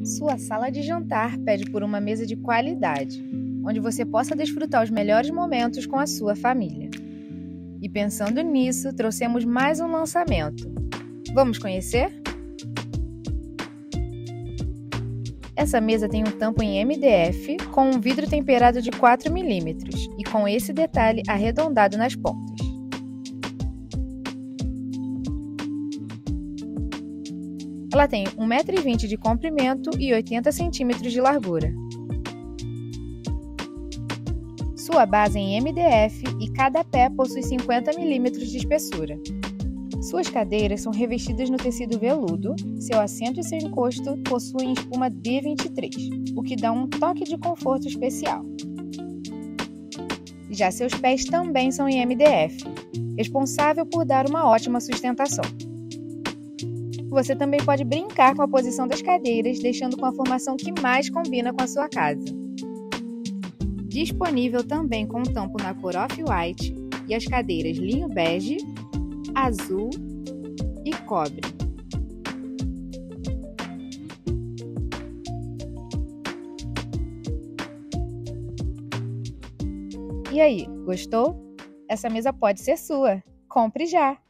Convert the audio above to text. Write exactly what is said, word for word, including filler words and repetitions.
Sua sala de jantar pede por uma mesa de qualidade, onde você possa desfrutar os melhores momentos com a sua família. E pensando nisso, trouxemos mais um lançamento. Vamos conhecer? Essa mesa tem um tampo em M D F com um vidro temperado de quatro milímetros e com esse detalhe arredondado nas pontas. Ela tem um metro e vinte de comprimento e oitenta centímetros de largura. Sua base é em M D F e cada pé possui cinquenta milímetros de espessura. Suas cadeiras são revestidas no tecido veludo, seu assento e seu encosto possuem espuma D vinte e três, o que dá um toque de conforto especial. Já seus pés também são em M D F, responsável por dar uma ótima sustentação. Você também pode brincar com a posição das cadeiras, deixando com a formação que mais combina com a sua casa. Disponível também com tampo na cor off-white e as cadeiras linho bege, azul e cobre. E aí, gostou? Essa mesa pode ser sua. Compre já!